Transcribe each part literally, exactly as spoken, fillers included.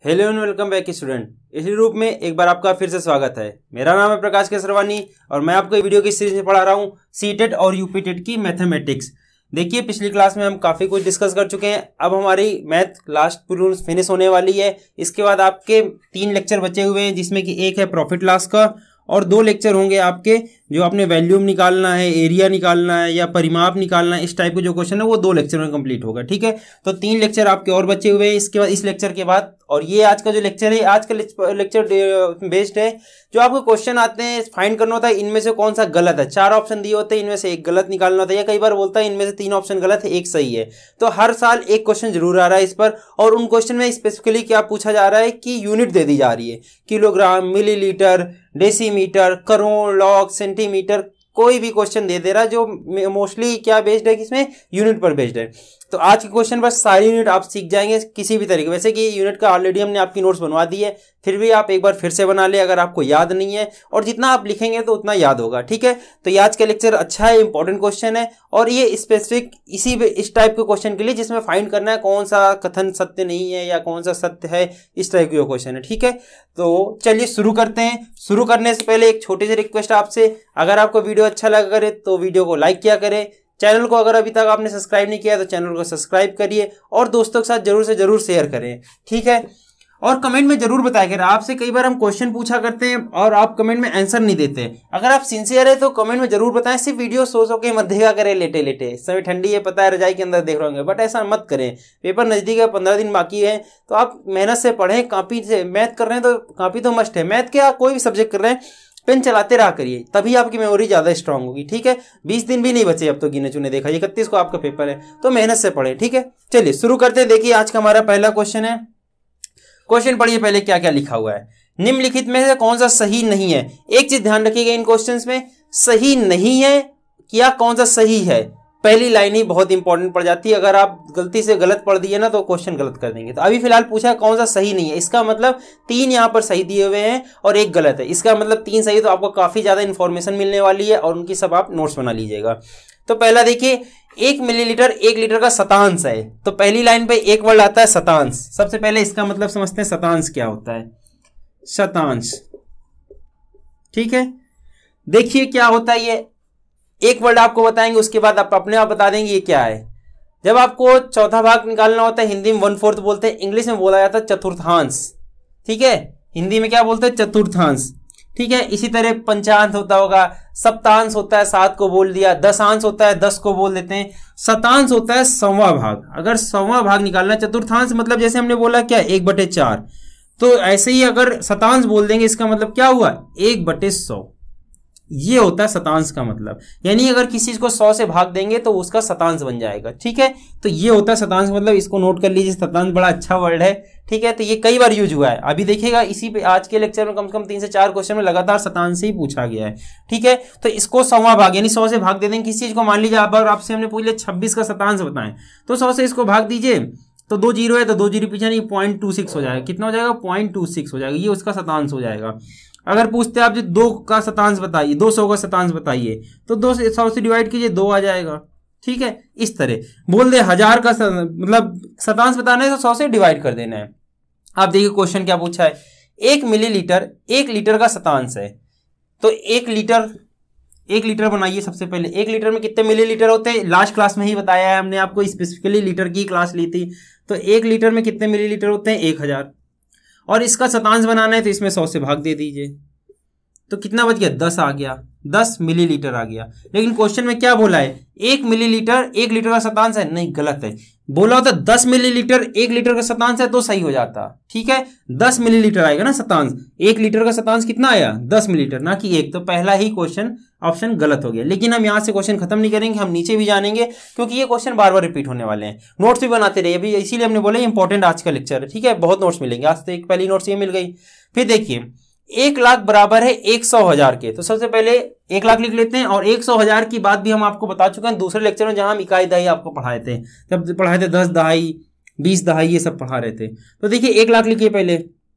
Hello and welcome back student. इसी रूप में एक बार आपका फिर से स्वागत है। मेरा नाम है प्रकाश केसरवानी और मैं आपको वीडियो की सीरीज में पढ़ा रहा हूँ सीटेट और यूपीटेट की मैथमेटिक्स। देखिए, पिछली क्लास में हम काफ़ी कुछ डिस्कस कर चुके हैं। अब हमारी मैथ लास्ट पूरी फिनिश होने वाली है। इसके बाद आपके तीन लेक्चर बचे हुए हैं, जिसमें कि एक है प्रॉफिट लॉस का और दो लेक्चर होंगे आपके जो आपने वैल्यूम निकालना है, एरिया निकालना है या परिमाप निकालना है, इस टाइप के जो क्वेश्चन है वो दो लेक्चर में कंप्लीट होगा। ठीक है, तो तीन लेक्चर आपके और बचे हुए हैं इसके बाद, इस लेक्चर के बाद। और ये आज का जो लेक्चर है, आज का लेक्चर बेस्ड है। जो आपको क्वेश्चन आते हैं फाइंड करना होता है इनमें से कौन सा गलत है। चार ऑप्शन दिए होते हैं, इनमें से एक गलत निकालना होता है, या कई बार बोलता है इनमें से तीन ऑप्शन गलत है, एक सही है। तो हर साल एक क्वेश्चन जरूर आ रहा है इस पर। और उन क्वेश्चन में स्पेसिफिकली क्या पूछा जा रहा है कि यूनिट दे दी जा रही है, kilogram, millilitre, decimetre, crore, log, centimetre, कोई भी क्वेश्चन दे दे रहा है जो मोस्टली क्या बेस्ड है, किसमें, यूनिट पर बेस्ड है। तो आज के क्वेश्चन बस सारी यूनिट आप सीख जाएंगे किसी भी तरीके। वैसे कि यूनिट का ऑलरेडी हमने आपकी नोट्स बनवा दी है, फिर भी आप एक बार फिर से बना ले अगर आपको याद नहीं है, और जितना आप लिखेंगे तो उतना याद होगा। ठीक है, तो ये आज का लेक्चर अच्छा है, इंपॉर्टेंट क्वेश्चन है और ये स्पेसिफिक इसी इस टाइप के क्वेश्चन के लिए जिसमें फाइंड करना है कौन सा कथन सत्य नहीं है या कौन सा सत्य है, इस टाइप के क्वेश्चन है। ठीक है, तो चलिए शुरू करते हैं। शुरू करने से पहले एक छोटी सी रिक्वेस्ट आपसे, अगर आपको वीडियो अच्छा लगा करे तो वीडियो को लाइक किया करें। चैनल को अगर अभी तक आपने सब्सक्राइब नहीं किया तो चैनल को सब्सक्राइब करिए और दोस्तों के साथ जरूर से जरूर शेयर करें। ठीक है, और कमेंट में जरूर बताया करें। आपसे कई बार हम क्वेश्चन पूछा करते हैं और आप कमेंट में आंसर नहीं देते। अगर आप सिंसियर है तो कमेंट में जरूर बताएं। सिर्फ वीडियो सो सो के मत देखा करें लेटे लेटे। समय ठंडी है, पता है, रजाई के अंदर देख रहे होंगे, बट ऐसा मत करें। पेपर नजदीक है, पंद्रह दिन बाकी है, तो आप मेहनत से पढ़ें। कॉपी से मैथ कर रहे हैं तो कॉपी तो मस्ट है। मैथ के कोई भी सब्जेक्ट कर रहे हैं, पेन चलाते रहा करिए, तभी आपकी मेमोरी ज्यादा स्ट्रांग होगी। ठीक है, बीस दिन भी नहीं बचे अब तो गिने चुने, देखा इकतीस को आपका पेपर है, तो मेहनत से पढ़े। ठीक है, चलिए शुरू करते हैं। देखिए आज का हमारा पहला क्वेश्चन है। क्वेश्चन पढ़िए पहले क्या क्या लिखा हुआ है। निम्नलिखित में से कौन सा सही नहीं है। एक चीज ध्यान रखिएगा इन क्वेश्चंस में, सही नहीं है क्या कौन सा सही है, पहली लाइन ही बहुत इंपॉर्टेंट पड़ जाती है। अगर आप गलती से गलत पढ़ दिए ना तो क्वेश्चन गलत कर देंगे। तो अभी फिलहाल पूछा कौन सा सही नहीं है, इसका मतलब तीन यहाँ पर सही दिए हुए हैं और एक गलत है। इसका मतलब तीन सही, तो आपको काफी ज्यादा इंफॉर्मेशन मिलने वाली है और उनकी सब आप नोट्स बना लीजिएगा। तो पहला देखिए, एक मिलीलीटर एक लीटर का शतांश है। तो पहली लाइन पे एक वर्ड आता है शतांश। सबसे पहले इसका मतलब समझते हैं शतांश क्या होता है। शतांश, ठीक है, देखिए क्या होता है ये। एक वर्ड आपको बताएंगे, उसके बाद आप अपने आप बता देंगे ये क्या है। जब आपको चौथा भाग निकालना होता है, हिंदी में वन फोर्थ बोलते हैं, इंग्लिश में बोला जाता है चतुर्थांश। ठीक है, हिंदी में क्या बोलते हैं, चतुर्थांश। ठीक है, इसी तरह पंचांश होता होगा, सप्तांश होता है, सात को बोल दिया, दशांश होता है, दस को बोल देते हैं, शतांश होता है सौवा भाग। अगर सौवा भाग निकालना, चतुर्थांश मतलब जैसे हमने बोला क्या, एक बटे चार। तो ऐसे ही अगर शतांश बोल देंगे, इसका मतलब क्या हुआ, एक बटे सौ। ये होता है शतांश का मतलब, यानी अगर किसी चीज को सौ से भाग देंगे तो उसका शतांश बन जाएगा। ठीक है, तो ये होता है शतांश मतलब, इसको नोट कर लीजिए। शतांश बड़ा अच्छा वर्ड है। ठीक है, तो ये कई बार यूज हुआ है। अभी देखिएगा इसी पे आज के लेक्चर में कम से कम तीन से चार क्वेश्चन में लगातार शतांश से ही पूछा गया है। ठीक है, तो इसको सौवा भाग यानी सौ से भाग दे देंगे किसी चीज को। मान लीजिए आप और आपसे हमने पूछ लिया छब्बीस का शतांश बताएं, तो सौ से इसको भाग दीजिए, तो दो जीरो है तो दो जीरो पीछे नहीं, पॉइंट टू सिक्स हो जाएगा। कितना हो जाएगा, पॉइंट टू सिक्स हो जाएगा। ये उसका शतांश हो जाएगा। अगर पूछते हैं आप जो दो का शतांश बताइए, दो सौ का शतांश बताइए, तो दो से सौ से डिवाइड कीजिए, दो आ जाएगा। ठीक है, इस तरह बोल दे हजार का मतलब शतांश बताना है तो सौ से डिवाइड कर देना है। आप देखिए क्वेश्चन क्या पूछा है, एक मिलीलीटर एक लीटर का शतांश है। तो एक लीटर एक लीटर बनाइए। सबसे पहले एक लीटर में कितने मिलीलीटर होते हैं, लास्ट क्लास में ही बताया है हमने आपको, स्पेसिफिकली लीटर की क्लास ली थी। तो एक लीटर में कितने मिलीलीटर होते हैं, एक हजार। और इसका शतांश बनाना है तो इसमें सौ से भाग दे दीजिए, तो कितना बच गया, दस आ गया, दस मिलीलीटर आ गया। लेकिन क्वेश्चन में क्या बोला है, एक मिलीलीटर एक लीटर का शतांश है, नहीं गलत है। बोला होता दस मिलीलीटर एक लीटर का शतांश है तो सही हो जाता। ठीक है, दस मिलीलीटर आएगा ना शतांश, एक लीटर का शतांश कितना आया, दस मिलीलीटर, ना कि एक। तो पहला ही क्वेश्चन ऑप्शन गलत हो गया। लेकिन हम यहां से क्वेश्चन खत्म नहीं करेंगे, हम नीचे भी जानेंगे क्योंकि ये क्वेश्चन बार बार रिपीट होने वाले हैं। नोट्स भी बनाते रहिए अभी, इसीलिए हमने बोला इंपॉर्टेंट आज का लेक्चर है। ठीक है, बहुत नोट्स मिलेंगे। आज तो एक पहली नोट्स ये मिल गई। फिर देखिए, एक लाख बराबर है एक सौ हजार के। तो सबसे पहले एक लाख लिख लेते हैं, और एक सौ हजार की बात भी हम आपको बता चुके हैं दूसरे लेक्चर में, जहां हम इकाई दहाई आपको पढ़ाए थे। जब पढ़ाए थे दस दहाई, बीस दहाई, ये सब पढ़ा रहे थे। तो देखिए एक लाख लिखिए पहले,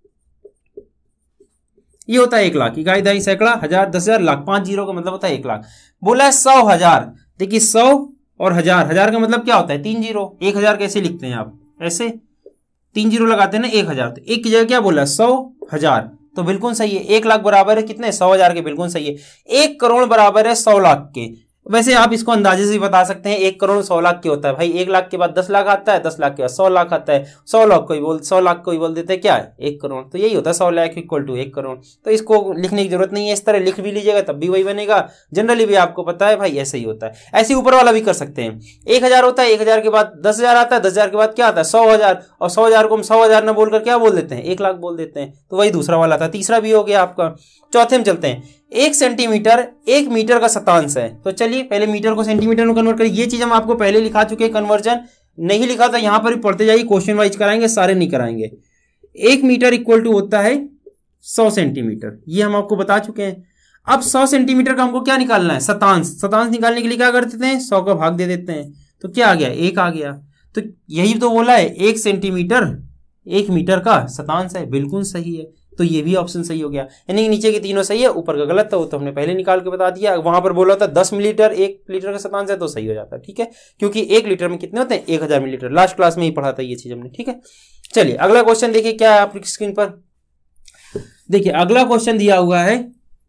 ये होता है एक लाख। इकाई दहाई सैकड़ा, हजार, दस हजार, लाख, पांच जीरो का मतलब होता है एक लाख। बोला है सौ हजार। देखिए सौ और हजार, हजार का मतलब क्या होता है, तीन जीरो। एक हजार कैसे लिखते हैं आप, ऐसे तीन जीरो लगाते हैं ना, एक हजार, तो एक की जगह क्या बोला, सौ हजार, तो बिल्कुल सही है। एक लाख बराबर है कितने, सौ हजार के, बिल्कुल सही है। एक करोड़ बराबर है सौ लाख के। वैसे आप इसको अंदाजे से भी बता सकते हैं, एक करोड़ सौ लाख के होता है भाई, एक लाख के बाद दस लाख आता है, दस लाख के बाद सौ लाख आता है, सौ लाख को ही बोल सौ लाख को ही बोल देते हैं क्या है, एक करोड़, तो यही होता है सौ लाख इक्वल टू एक करोड़। तो इसको लिखने की जरूरत नहीं है, इस तरह लिख भी लीजिएगा तब भी वही बनेगा, जनरली भी आपको पता है भाई ऐसे ही होता है। ऐसे ऊपर वाला भी कर सकते हैं, एक हजार होता है, एक हजार के बाद दस हजार आता है, दस हजार के बाद क्या आता है, सौ हजार, और सौ हजार को हम सौ हजार न बोलकर क्या बोल देते हैं, एक लाख बोल देते हैं, तो वही दूसरा वाला था। तीसरा भी हो गया आपका। चौथे में चलते हैं, एक सेंटीमीटर एक मीटर का शतांश है। तो चलिए पहले मीटर को सेंटीमीटर में कन्वर्ट करिए। ये चीज हम आपको पहले लिखा चुके हैं, कन्वर्जन नहीं लिखा था, यहां पर भी पढ़ते जाइए, क्वेश्चन वाइज कराएंगे, सारे नहीं कराएंगे। एक मीटर इक्वल टू होता है सौ सेंटीमीटर, ये हम आपको बता चुके हैं। अब सौ सेंटीमीटर का हमको क्या निकालना है, शतांश। शतांश निकालने के लिए क्या कर देते हैं, सौ का भाग दे देते हैं, तो क्या आ गया, एक आ गया। तो यही तो बोला है, एक सेंटीमीटर एक मीटर का शतांश है, बिल्कुल सही है। तो ये भी ऑप्शन सही हो गया, यानी कि नीचे के तीनों सही है, ऊपर का गलत था, वो तो हमने पहले निकाल के बता दिया। वहां पर बोला था दस मिलीलीटर एक लीटर का शतांश है, तो सही हो जाता है, ठीक है, क्योंकि एक लीटर में कितने होते हैं, एक हजार मिलीलीटर। लास्ट क्लास में ही पढ़ा था ये चीज हमने, ठीक है। चलिए अगला क्वेश्चन देखिए क्या है आपकी स्क्रीन पर। देखिए अगला क्वेश्चन दिया हुआ है,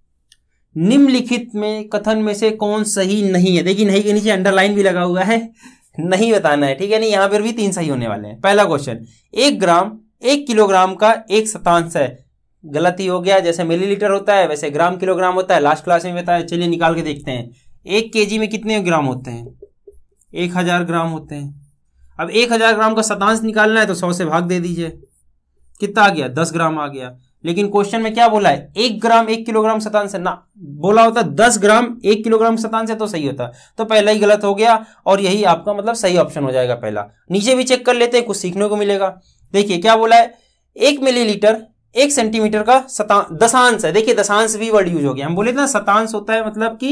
निम्नलिखित में कथन में से कौन सही नहीं है। देखिए नहीं के नीचे अंडरलाइन भी लगा हुआ है, नहीं बताना है, ठीक है। नहीं, यहां पर भी तीन सही होने वाले हैं। पहला क्वेश्चन, एक ग्राम एक किलोग्राम का एक शतांश है। गलत ही हो गया, जैसे मिलीलीटर होता है वैसे ग्राम किलोग्राम होता है, लास्ट क्लास में बताया। चलिए निकाल के देखते हैं, एक केजी में कितने ग्राम होते हैं, एक हजार ग्राम होते हैं। अब एक हजार ग्राम का शतांश निकालना है तो सौ से भाग दे दीजिए, कितना आ गया, दस ग्राम आ गया। लेकिन क्वेश्चन में क्या बोला है, एक ग्राम एक किलोग्राम शतांश है ना, बोला होता दस ग्राम एक किलोग्राम शतांश है तो सही होता, तो पहला ही गलत हो गया, और यही आपका मतलब सही ऑप्शन हो जाएगा पहला। नीचे भी चेक कर लेते हैं, कुछ सीखने को मिलेगा। देखिए क्या बोला है, एक मिलीलीटर एक सेंटीमीटर का शतांश दशांश है। देखिए दशांश भी वर्ड यूज हो गया, हम बोले थे ना शतांश होता है मतलब कि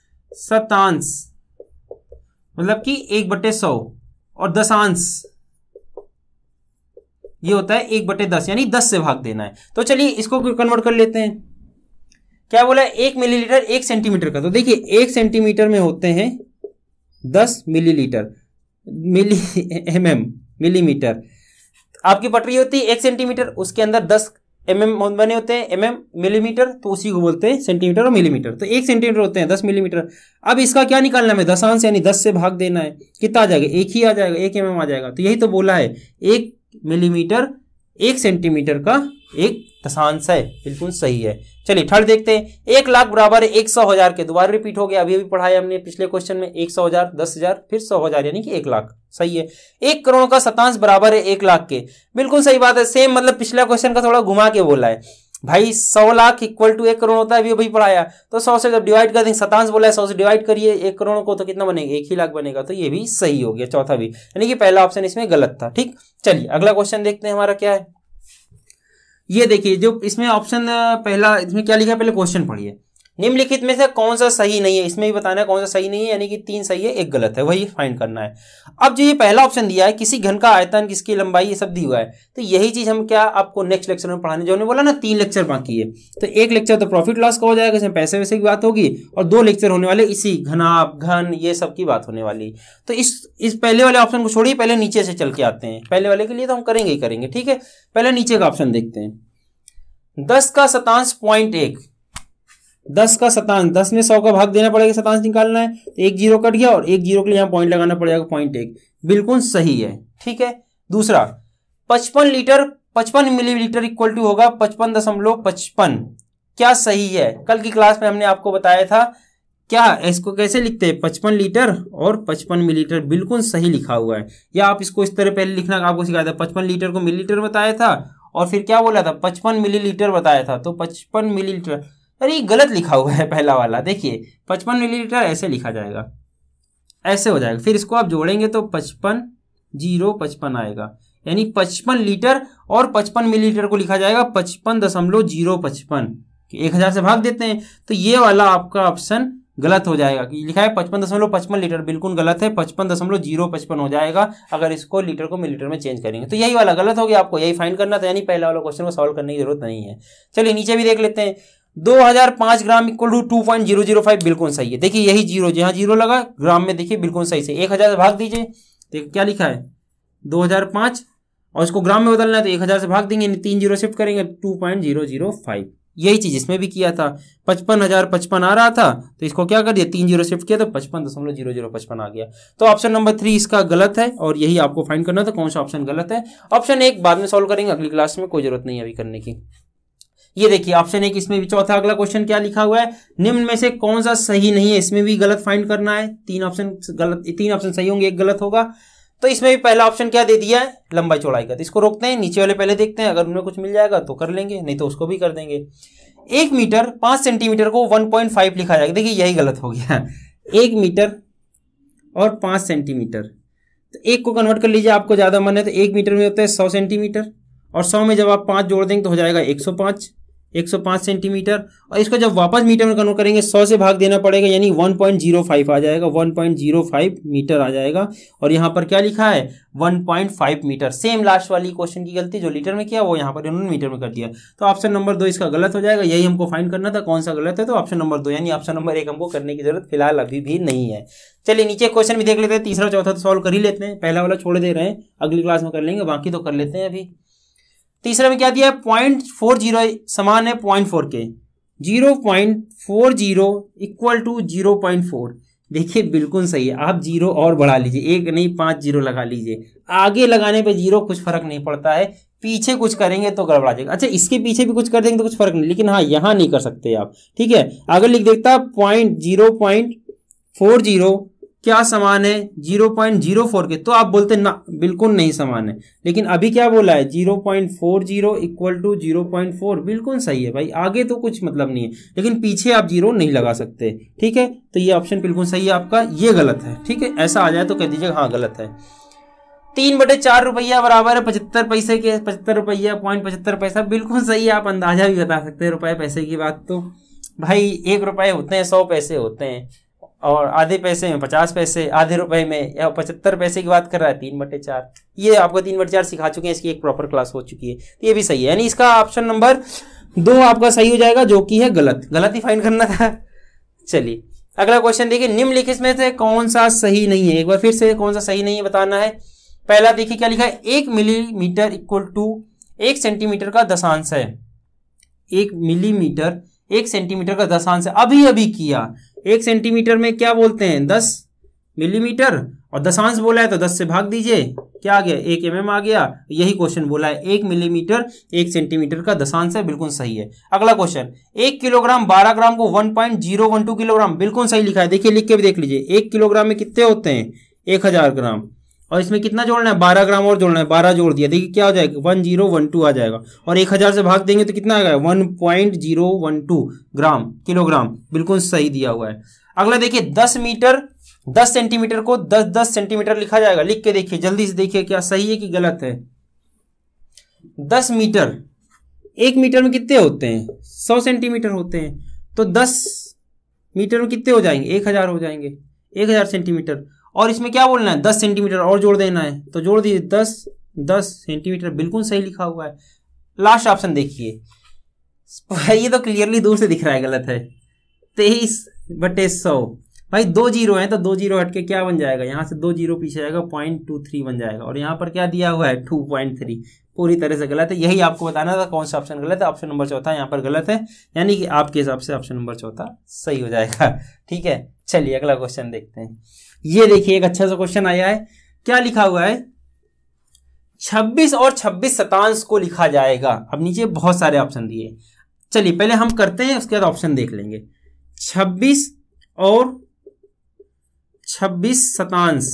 शतांश मतलब कि एक बटे सौ, और दशांश ये होता है एक बटे दस, यानी दस से भाग देना है। तो चलिए इसको कन्वर्ट कर लेते हैं। क्या बोला है, एक मिलीलीटर एक सेंटीमीटर का, तो देखिए एक सेंटीमीटर में होते हैं दस millilitre, milli M M millimetre. आपकी पटरी होती है एक सेंटीमीटर, उसके अंदर दस एम एम बने होते हैं, एम एम मिलीमीटर, तो उसी को बोलते हैं सेंटीमीटर और मिलीमीटर। तो एक सेंटीमीटर होते हैं दस मिलीमीटर। अब इसका क्या निकालना है, दशांश, यानी दस से भाग देना है। कितना आ जाएगा, एक ही आ जाएगा, एक एम एम आ जाएगा। तो यही तो बोला है, एक मिलीमीटर एक सेंटीमीटर का एक दशांश है, बिल्कुल सही है। चलिए थर्ड देखते हैं, एक लाख बराबर एक सौ हजार के, दोबारा रिपीट हो गया, अभी अभी पढ़ाया हमने पिछले क्वेश्चन में, एक सौ हजार, दस हजार, फिर सौ हजार, यानी कि एक लाख, सही है। एक करोड़ का शतांश बराबर है एक लाख के, बिल्कुल सही बात है। सेम मतलब पिछला क्वेश्चन का थोड़ा घुमा के बोला है भाई, सौ लाख इक्वल टू एक करोड़ होता है, अभी अभी पढ़ाया। तो सौ से जब डिवाइड कर देंगे, शतांश बोला है, सौ से डिवाइड करिए एक करोड़ को, तो कितना बनेगा, एक ही लाख बनेगा। तो ये भी सही हो गया, चौथा भी, यानी कि पहला ऑप्शन इसमें गलत था, ठीक। चलिए अगला क्वेश्चन देखते हैं हमारा क्या है। ये देखिए जो इसमें ऑप्शन पहला, इसमें क्या लिखा है, पहले क्वेश्चन पढ़िए। निम्नलिखित में से कौन सा सही नहीं है, इसमें भी बताना है कौन सा सही नहीं है, यानी कि तीन सही है एक गलत है, वही फाइंड करना है। अब जो ये पहला ऑप्शन दिया है, किसी घन का आयतन, किसकी लंबाई, ये सब दी हुआ है, तो यही चीज हम क्या आपको नेक्स्ट लेक्चर में पढ़ाने, जो हमने बोला ना तीन लेक्चर बाकी है, तो एक लेक्चर तो प्रॉफिट लॉस का हो जाएगा, इसमें पैसे वैसे की बात होगी, और दो लेक्चर होने वाले इसी घनाभ घन ये सब की बात होने वाली। तो इस इस पहले वाले ऑप्शन को छोड़िए, पहले नीचे से चल के आते हैं। पहले वाले के लिए तो हम करेंगे ही करेंगे, ठीक है। पहले नीचे का ऑप्शन देखते हैं, दस का शतांश पॉइंट एक, दस का शतांश, दस में सौ का भाग देना पड़ेगा, शतांश निकालना है, तो एक जीरो कट गया, और एक जीरो के लिए यहां पॉइंट लगाना पड़ेगा, पॉइंट एक, बिल्कुल सही है, ठीक है। दूसरा, पचपन लीटर पचपन मिलीलीटर इक्वल टू होगा पचपन दशमलव पचपन, क्या सही है। कल की क्लास में हमने आपको बताया था, क्या इसको कैसे लिखते हैं, पचपन लीटर और पचपन मिलीलीटर, बिल्कुल सही लिखा हुआ है। या आप इसको इस तरह पहले लिखना आपको सिखाया था, पचपन लीटर को मिलीलीटर बताया था, और फिर क्या बोला था, पचपन मिलीलीटर बताया था, तो पचपन मिलीलीटर, अरे गलत लिखा हुआ है पहला वाला। देखिए पचपन मिलीलीटर ऐसे लिखा जाएगा, ऐसे हो जाएगा, फिर इसको आप जोड़ेंगे तो पचपन जीरो पचपन आएगा, यानी पचपन लीटर और पचपन मिलीलीटर को लिखा जाएगा पचपन दशमलव जीरो पचपन, एक हजार से भाग देते हैं, तो ये वाला आपका ऑप्शन गलत हो जाएगा। लिखा है पचपन दशमलव पचपन लीटर, बिल्कुल गलत है, पचपन दशमलव जीरो पचपन हो जाएगा अगर इसको लीटर को मिलीलीटर में चेंज करेंगे। तो यही वाला गलत हो गया, आपको यही फाइंड करना था, यानी पहला वाला क्वेश्चन को सॉल्व करने की जरूरत नहीं है। चलिए नीचे भी देख लेते हैं, दो हजार पांच gram equal to two point zero zero five, बिल्कुल सही है। देखिए यही जीरो, जहां जीरो लगा ग्राम में देखिए बिल्कुल सही से, एक हजार से भाग दीजिए, देखिए क्या लिखा है, दो हजार पांच, और इसको ग्राम में बदलना है तो एक हजार से भाग देंगे, तीन जीरो शिफ्ट करेंगे two point zero zero five. यही चीज इसमें भी किया था, पचपन हजार पचपन आ रहा था तो इसको क्या कर दिया, तीन जीरो शिफ्ट किया तो पचपन दशमलव जीरो जीरो पचपन आ गया। तो ऑप्शन नंबर थ्री इसका गलत है और यही आपको फाइंड करना था कौन सा ऑप्शन गलत है। ऑप्शन एक बाद में सॉल्व करेंगे अगली क्लास में, कोई जरूरत नहीं है अभी करने की। ये देखिए ऑप्शन एक इसमें भी चौथा अगला क्वेश्चन क्या लिखा हुआ है, निम्न में से कौन सा सही नहीं है, इसमें भी गलत फाइंड करना है। तीन ऑप्शन गलत, तीन ऑप्शन सही होंगे, एक गलत होगा। तो इसमें भी पहला ऑप्शन क्या दे दिया है, लंबाई चौड़ाई का, तो इसको रोकते हैं, नीचे वाले पहले देखते हैं, अगर उनमें कुछ मिल जाएगा तो कर लेंगे, नहीं तो उसको भी कर देंगे। एक मीटर पांच सेंटीमीटर को वन पॉइंट फाइव लिखा जाएगा, देखिए यही गलत हो गया, एक मीटर और पांच सेंटीमीटर, तो एक को कन्वर्ट कर लीजिए, आपको ज्यादा मन है तो एक मीटर में होता है सौ सेंटीमीटर, और सौ में जब आप पांच जोड़ देंगे तो हो जाएगा एक सौ पांच, एक सौ पांच सेंटीमीटर, और इसको जब वापस मीटर में कन्वर्ट करेंगे सौ से भाग देना पड़ेगा, यानी वन पॉइंट जीरो फाइव आ जाएगा, one point zero five metre आ जाएगा। और यहाँ पर क्या लिखा है, one point five metre. Same last वाली क्वेश्चन की गलती, जो लीटर में किया वो यहाँ पर इन्होंने मीटर में कर दिया। तो ऑप्शन नंबर दो इसका गलत हो जाएगा, यही हमको फाइंड करना था कौन सा गलत है, तो ऑप्शन नंबर दो, यानी ऑप्शन नंबर एक हमको करने की जरूरत फिलहाल अभी भी नहीं है। चलिए नीचे क्वेश्चन भी देख लेते हैं, तीसरा चौथा तो सॉल्व कर ही लेते हैं, पहला वाला छोड़ दे रहे हैं, अगली क्लास में कर लेंगे, बाकी तो कर लेते हैं अभी। तीसरा में क्या दिया है, पॉइंट फोर जीरो समान है पॉइंट फोर के, zero point four zero equal to zero point four. देखिए बिल्कुल सही है, आप जीरो और बढ़ा लीजिए, एक नहीं पांच जीरो लगा लीजिए, आगे लगाने पे जीरो कुछ फर्क नहीं पड़ता है, पीछे कुछ करेंगे तो गड़बड़ा जाएगा। अच्छा इसके पीछे भी कुछ कर देंगे तो कुछ फर्क नहीं, लेकिन हाँ यहाँ नहीं कर सकते आप, ठीक है। आगे लिख देता point zero point four zero क्या समान है जीरो पॉइंट जीरो फोर के, तो आप बोलते ना बिल्कुल नहीं समान है, लेकिन अभी क्या बोला है zero point four zero equal to zero point four, बिल्कुल सही है भाई, आगे तो कुछ मतलब नहीं है, लेकिन पीछे आप जीरो नहीं लगा सकते, ठीक है। तो ये ऑप्शन बिल्कुल सही है आपका, ये गलत है, ठीक है। ऐसा आ जाए तो कह दीजिएगा हाँ गलत है। तीन बटे चार रुपया बराबर है पचहत्तर पैसे के, पचहत्तर रुपया पॉइंट पचहत्तर पैसा, बिल्कुल सही है, आप अंदाजा भी बता सकते हैं रुपए पैसे की बात। तो भाई एक रुपए होते हैं सौ पैसे होते हैं, और आधे पैसे में पचास पैसे, आधे रुपए में या पचहत्तर पैसे की बात कर रहा है, तीन बटे चार, ये आपको तीन बटे चार सिखा चुके हैं, इसकी एक प्रॉपर क्लास हो चुकी है, तो ये भी सही है, यानी इसका ऑप्शन नंबर दो आपका सही हो जाएगा, जो कि है गलत, गलत ही फाइंड करना था। चलिए अगला क्वेश्चन देखिए, निम्नलिखित में से कौन सा सही नहीं है, एक बार फिर से कौन सा सही नहीं है बताना है। पहला देखिए क्या लिखा है, एक मिलीमीटर इक्वल टू एक सेंटीमीटर का दशांश है, एक मिलीमीटर एक सेंटीमीटर का दशांश है, अभी अभी किया, एक सेंटीमीटर में क्या बोलते हैं दस मिलीमीटर, और दशांश बोला है तो दस से भाग दीजिए, क्या आ गया एक एम एम आ गया, यही क्वेश्चन बोला है, एक मिलीमीटर एक सेंटीमीटर का दशांश है, बिल्कुल सही है। अगला क्वेश्चन, एक किलोग्राम बारह ग्राम को one point zero one two kilogram, बिल्कुल सही लिखा है, देखिए लिख के भी देख लीजिए, एक किलोग्राम में कितने होते हैं एक हजार ग्राम, और इसमें कितना जोड़ना है बारह ग्राम और जोड़ना है, बारह जोड़ दिया, देखिए क्या हो जाएगा वन जीरो वन टू आ जाएगा, और एक हजार से भाग देंगे तो कितना आएगा one point zero one two gram kilogram, बिल्कुल सही दिया हुआ है। अगला देखिए, दस मीटर दस सेंटीमीटर को दस दस सेंटीमीटर लिखा जाएगा, लिख के देखिए जल्दी से देखिए क्या सही है कि गलत है। दस मीटर, एक मीटर में कितने होते हैं सौ सेंटीमीटर होते हैं, तो दस मीटर में कितने हो जाएंगे एक हजार हो जाएंगे, एक हजार सेंटीमीटर, और इसमें क्या बोलना है दस सेंटीमीटर और जोड़ देना है, तो जोड़ दीजिए दस दस सेंटीमीटर, बिल्कुल सही लिखा हुआ है। लास्ट ऑप्शन देखिए, ये तो क्लियरली दूर से दिख रहा है गलत है, तेईस बटे सौ, भाई दो जीरो है तो दो जीरो हट के क्या बन जाएगा, यहाँ से दो जीरो पीछे आएगा पॉइंट टू थ्री बन जाएगा, और यहाँ पर क्या दिया हुआ है टू पॉइंट थ्री, पूरी तरह से गलत है। यही आपको बताना था कौन सा ऑप्शन गलत है, ऑप्शन नंबर चौथा यहाँ पर गलत है, यानी कि आपके हिसाब से ऑप्शन नंबर चौथा सही हो जाएगा, ठीक है। चलिए अगला क्वेश्चन देखते हैं। ये देखिए एक अच्छा सा क्वेश्चन आया है, क्या लिखा हुआ है, छब्बीस और छब्बीस शतांश को लिखा जाएगा। अब नीचे बहुत सारे ऑप्शन दिए, चलिए पहले हम करते हैं उसके बाद ऑप्शन देख लेंगे। छब्बीस और छब्बीस शतांश,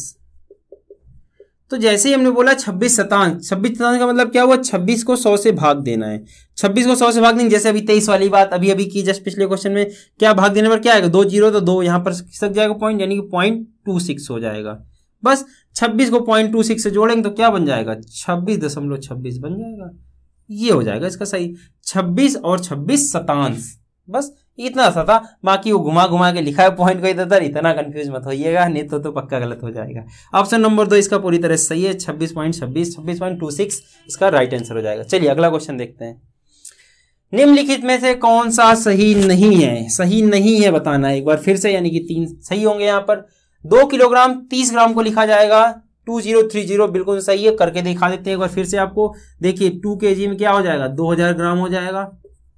तो जैसे ही हमने बोला छब्बीस शतांश, छब्बीस शतांश का मतलब क्या हुआ, छब्बीस को सौ से भाग देना है, छब्बीस को सौ से भाग देंगे, जैसे अभी तेईस वाली बात अभी अभी की जस्ट पिछले क्वेश्चन में, क्या भाग देने पर क्या आएगा दो जीरो, तो दो यहाँ पर सक जाएगा पॉइंट, यानी कि पॉइंट टू सिक्स हो जाएगा, बस छब्बीस को पॉइंट टू सिक्स से जोड़ेंगे तो क्या बन जाएगा छब्बीस दशमलव छब्बीस बन जाएगा, ये हो जाएगा इसका सही, छब्बीस और छब्बीस शतांश, बस इतना सा था, बाकी वो घुमा घुमा के लिखा है पॉइंट को इधर उधर, इतना कंफ्यूज मत होइएगा, नहीं तो तो पक्का गलत हो जाएगा। ऑप्शन नंबर दो इसका पूरी तरह सही है, छब्बीस पॉइंट छब्बीस छब्बीस पॉइंट टू सिक्स इसका राइट आंसर हो जाएगा। चलिए अगला क्वेश्चन देखते हैं, निम्नलिखित में से कौन सा सही नहीं है, सही नहीं है बताना है एक बार फिर से, यानी कि तीन सही होंगे यहाँ पर। दो किलोग्राम तीस ग्राम को लिखा जाएगा टू जीरो थ्री जीरो बिल्कुल सही है। करके दिखा देते हैं एक बार फिर से आपको। देखिए टू के जी में क्या हो जाएगा, दो हजार ग्राम हो जाएगा।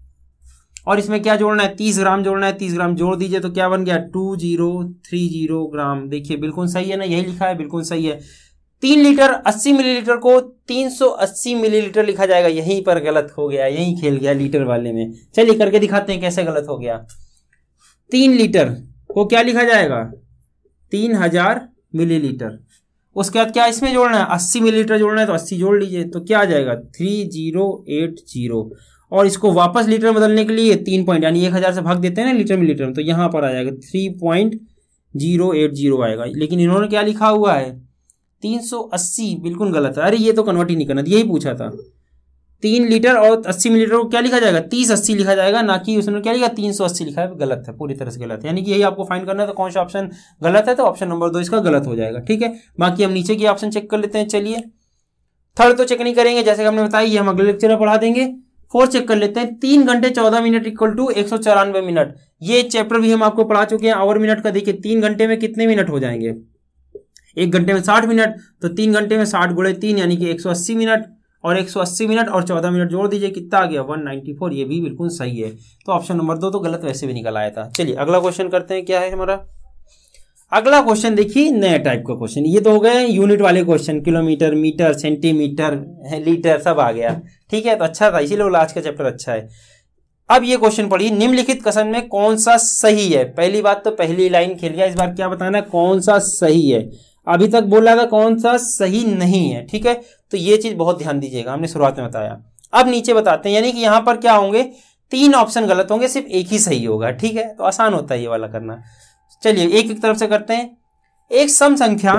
और इसमें क्या जोड़ना है, तीस ग्राम जोड़ना है, तीस ग्राम जोड़ दीजिए तो क्या बन गया, two zero three zero gram. देखिए बिल्कुल सही है ना, यही लिखा है, बिल्कुल सही है। तीन लीटर अस्सी मिलीलीटर को तीन सौ अस्सी मिलीलीटर लिखा जाएगा, यहीं पर गलत हो गया, यहीं खेल गया लीटर वाले में। चलिए करके दिखाते हैं कैसे गलत हो गया। तीन लीटर को क्या लिखा जाएगा, तीन हजार मिलीलीटर। उसके बाद क्या इसमें जोड़ना है, अस्सी मिलीलीटर जोड़ना है तो अस्सी जोड़ लीजिए तो क्या आ जाएगा, थ्री जीरो एट जीरो। और इसको वापस लीटर में बदलने के लिए तीन पॉइंट यानी एक हजार से भाग देते हैं ना लीटर में लीटर में, तो यहाँ पर आ जाएगा three point zero eight zero आएगा। लेकिन इन्होंने क्या लिखा हुआ है, तीन सौ अस्सी, बिल्कुल गलत है। अरे ये तो कन्वर्ट ही नहीं करना, यही पूछा था। तीन लीटर और अस्सी मिलीलीटर को क्या लिखा जाएगा, तीस अस्सी लिखा जाएगा, ना कि उसने क्या लिखा तीन सौ अस्सी लिखा है। गलत है, पूरी तरह से गलत है। यानी कि यही आपको फाइंड करना है, तो कौन सा ऑप्शन गलत है, तो ऑप्शन नंबर दो इसका गलत हो जाएगा। ठीक है, बाकी हम नीचे की ऑप्शन चेक कर लेते हैं। चलिए थर्ड तो चेक नहीं करेंगे, जैसे कि हमने बताया ये हम अगले लेक्चर में पढ़ा देंगे। फोर्थ चेक कर लेते हैं। तीन घंटे चौदह मिनट इक्वल टू एक सौ चौरानवे मिनट। ये चैप्टर भी हम आपको पढ़ा चुके हैं आवर मिनट का। देखिए तीन घंटे में कितने मिनट हो जाएंगे, एक घंटे में साठ मिनट, तो तीन घंटे में साठ गुणे तीन यानी कि एक सौ अस्सी मिनट, और एक सौ अस्सी मिनट और चौदह मिनट जोड़ दीजिए, कितना आ गया, एक सौ चौरानवे। ये भी बिल्कुल सही है, तो ऑप्शन नंबर दो तो गलत वैसे भी निकल आया था। चलिए अगला क्वेश्चन करते हैं, क्या है हमारा अगला क्वेश्चन। देखिए नया टाइप का क्वेश्चन, ये तो हो गए यूनिट वाले question, kilometre, metre, centimetre, litre सब आ गया। ठीक है, तो अच्छा था, इसीलिए आज का चैप्टर अच्छा है। अब ये क्वेश्चन पढ़िए, निम्नलिखित कथन में कौन सा सही है। पहली बात तो पहली लाइन खेल गया, इस बार क्या बताना है, कौन सा सही है। अभी तक बोला था कौन सा सही नहीं है। ठीक है, तो ये चीज बहुत ध्यान दीजिएगा, हमने शुरुआत में बताया। अब नीचे बताते हैं, यानी कि यहां पर क्या होंगे, तीन ऑप्शन गलत होंगे, सिर्फ एक ही सही होगा। ठीक है, तो आसान होता है ये वाला करना। चलिए एक एक तरफ से करते हैं। एक सम संख्या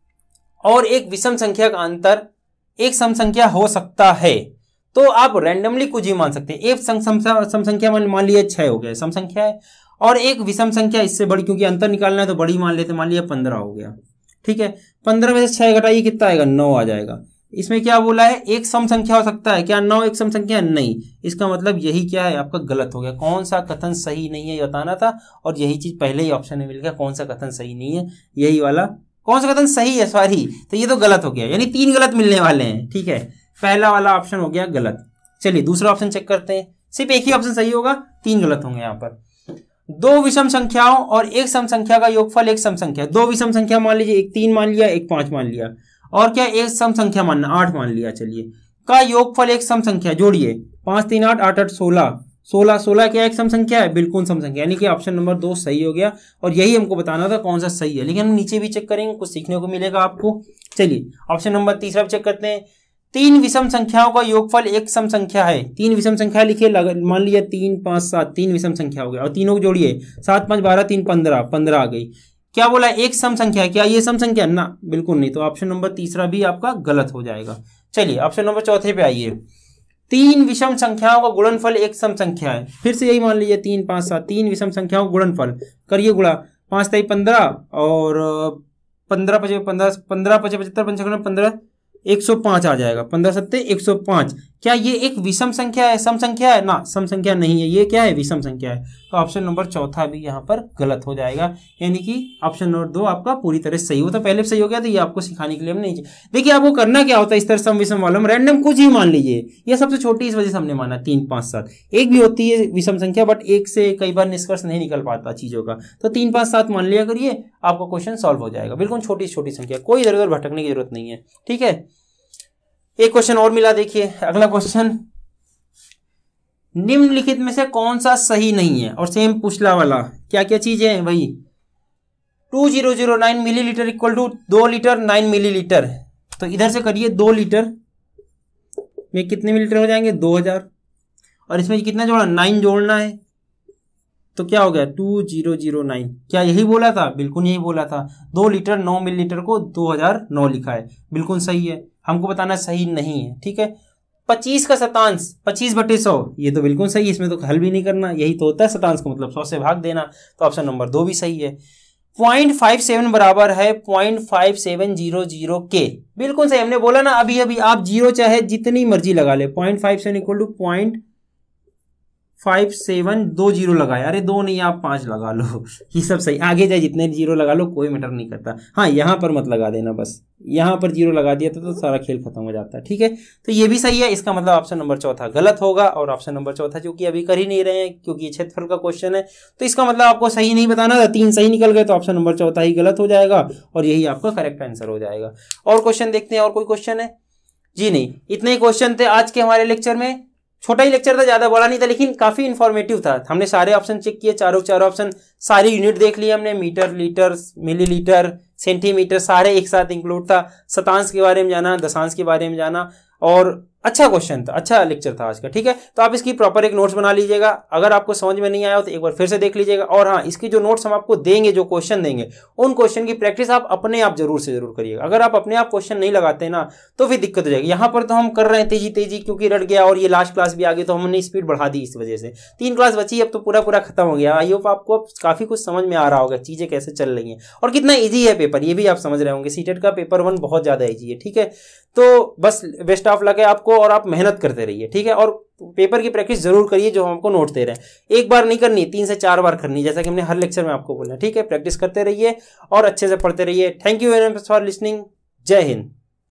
और एक विषम संख्या का अंतर एक सम संख्या हो सकता है, तो आप रैंडमली कुछ ही मान सकते हैं। एक सम संख्या मान लिया छह हो गया, सम संख्या है, और एक विषम संख्या इससे बड़ी, क्योंकि अंतर निकालना है तो बड़ी मान लेते, मान लिया पंद्रह हो गया। ठीक है, पंद्रह में से छह घटाइए कितना आएगा, नौ आ जाएगा। इसमें क्या बोला है, एक सम संख्या हो सकता है, क्या नौ एक सम संख्या नहीं। इसका मतलब यही क्या है, आपका गलत हो गया। कौन सा कथन सही नहीं है ये बताना था, और यही चीज पहले ही ऑप्शन में मिल गया, कौन सा कथन सही नहीं है, यही वाला कौन सा कथन सही है, सॉरी, तो ये तो गलत हो गया, यानी तीन गलत मिलने वाले हैं। ठीक है, पहला वाला ऑप्शन हो गया गलत। चलिए दूसरा ऑप्शन चेक करते हैं, सिर्फ एक ही ऑप्शन सही होगा, तीन गलत होंगे यहाँ पर। दो विषम संख्याओं और एक सम संख्या का योगफल एक सम संख्या। दो विषम संख्या मान लीजिए, एक तीन मान लिया, एक पांच मान लिया, और क्या एक सम संख्या मानना, आठ मान लिया। चलिए का योगफल एक सम संख्या, जोड़िए, पांच तीन आठ, आठ आठ सोलह, सोलह सोलह क्या एक सम संख्या है, बिल्कुल सम संख्या, यानी कि ऑप्शन नंबर दो सही हो गया। और यही हमको बताना था कौन सा सही है, लेकिन हम नीचे भी चेक करेंगे, कुछ सीखने को मिलेगा आपको। चलिए ऑप्शन नंबर तीसरा चेक करते हैं। तीन विषम संख्याओं का योगफल एक सम संख्या है। तीन विषम संख्या लिखिए, मान लिया तीन पांच सात, तीन विषम संख्या हो गया, और तीनों को जोड़िए, सात पांच बारह, तीन पंद्रह, पंद्रह आ गई। क्या बोला, एक सम संख्या है, क्या ये सम संख्या, ना बिल्कुल नहीं, तो ऑप्शन नंबर तीसरा भी आपका गलत हो जाएगा। चलिए ऑप्शन नंबर चौथे पे आइए। तीन विषम संख्याओं का गुणनफल एक सम संख्या है। फिर से यही मान लीजिए, तीन पांच सात, तीन विषम संख्याओं का गुणनफल करिए, गुणा, पांच तेई पंद्रह, और पंद्रह पचे पंद्रह पंद्रह पचे पचहत्तर पंचानवे पंद्रह, एक सौ पांच आ जाएगा, पंद्रह सत्ते एक सौ पांच। क्या ये एक विषम संख्या है, सम संख्या है, ना सम संख्या नहीं है, ये क्या है, विषम संख्या है। तो ऑप्शन नंबर चौथा भी यहाँ पर गलत हो जाएगा, यानी कि ऑप्शन नंबर दो आपका पूरी तरह से सही होता, पहले सही हो गया, तो ये आपको सिखाने के लिए हम नहीं। देखिए आपको करना क्या होता है, इस तरह सम विषम वाला रैंडम कुछ ही मान लीजिए, ये सबसे छोटी इस वजह से हमने माना तीन पांच सात। एक भी होती है विषम संख्या, बट एक से कई बार निष्कर्ष नहीं निकल पाता चीजों का, तो तीन पांच सात मान लिया करिए, आपका क्वेश्चन सॉल्व हो जाएगा। बिल्कुल छोटी छोटी संख्या, कोई इधर उधर भटकने की जरूरत नहीं है। ठीक है, एक क्वेश्चन और मिला, देखिए अगला क्वेश्चन। निम्नलिखित में से कौन सा सही नहीं है, और सेम पिछला वाला क्या क्या चीजें हैं वही। Two zero zero nine millilitre equal to दो लीटर नाइन मिलीलीटर, तो इधर से करिए, दो लीटर में कितने मिलीलीटर हो जाएंगे, दो हजार, और इसमें कितना जोड़ा, नाइन जोड़ना है, तो क्या हो गया, टू जीरो जीरो नाइन। क्या यही बोला था, बिल्कुल यही बोला था। दो लीटर नौ मिलीलीटर को दो हजार नौ लिखा है, बिल्कुल सही है। हमको बताना सही नहीं है। ठीक है, पच्चीस का शतांश पच्चीस बटे सौ, ये तो बिल्कुल सही है, इसमें तो हल भी नहीं करना, यही तो होता है शतांश का मतलब सौ से भाग देना, तो ऑप्शन नंबर दो भी सही है। पॉइंट फाइव सेवन बराबर है point five seven zero zero के, बिल्कुल सही। हमने बोला ना अभी अभी, आप जीरो चाहे जितनी मर्जी लगा ले, point five seven equal to point five seven दो जीरो लगाया, अरे दो नहीं आप पांच लगा लो ये सब सही, आगे जाए जितने जीरो लगा लो कोई मैटर नहीं करता। हाँ यहाँ पर मत लगा देना, बस यहाँ पर जीरो लगा दिया था तो सारा खेल खत्म हो जाता है। ठीक है, तो ये भी सही है, इसका मतलब ऑप्शन नंबर चौथा गलत होगा। और ऑप्शन नंबर चौथा जो कि अभी कर ही नहीं रहे हैं क्योंकि ये क्षेत्रफल का क्वेश्चन है, तो इसका मतलब आपको सही नहीं बताना था, तीन सही निकल गए तो ऑप्शन नंबर चौथा ही गलत हो जाएगा और यही आपका करेक्ट आंसर हो जाएगा। और क्वेश्चन देखते हैं, और कोई क्वेश्चन है? जी नहीं, इतने ही क्वेश्चन थे आज के हमारे लेक्चर में। छोटा ही लेक्चर था, ज्यादा बड़ा नहीं था, लेकिन काफी इंफॉर्मेटिव था। हमने सारे ऑप्शन चेक किए, चारों चारों ऑप्शन, सारी यूनिट देख लिए हमने, मीटर, लीटर, मिलीलीटर, सेंटीमीटर, सारे एक साथ इंक्लूड था। शतांश के बारे में जाना, दशांश के बारे में जाना, और अच्छा क्वेश्चन था, अच्छा लेक्चर था आज का। ठीक है, तो आप इसकी प्रॉपर एक नोट्स बना लीजिएगा। अगर आपको समझ में नहीं आया हो तो एक बार फिर से देख लीजिएगा। और हाँ, इसकी जो नोट्स हम आपको देंगे, जो क्वेश्चन देंगे, उन क्वेश्चन की प्रैक्टिस आप अपने आप जरूर से जरूर करिएगा। अगर आप अपने आप क्वेश्चन नहीं लगाते ना तो फिर दिक्कत हो जाएगी। यहाँ पर तो हम कर रहे हैं तेजी तेजी क्योंकि रट गया और ये लास्ट क्लास भी आ गई तो हमने स्पीड बढ़ा दी, इस वजह से तीन क्लास बची, अब तो पूरा पूरा खत्म हो गया। आई होप आपको अब काफी कुछ समझ में आ रहा होगा, चीजें कैसे चल रही हैं और कितना ईजी है पेपर, ये भी आप समझ रहे होंगे। सीटेट का पेपर वन बहुत ज्यादा ईजी है। ठीक है, तो बस बेस्ट ऑफ लक है आपको और आप मेहनत करते रहिए। ठीक है, और पेपर की प्रैक्टिस जरूर करिए जो हम आपको नोट दे रहे हैं। एक बार नहीं करनी, तीन से चार बार करनी, जैसा कि हमने हर लेक्चर में आपको बोला। ठीक है, प्रैक्टिस करते रहिए और अच्छे से पढ़ते रहिए। Thank you very much for listening. जय हिंद।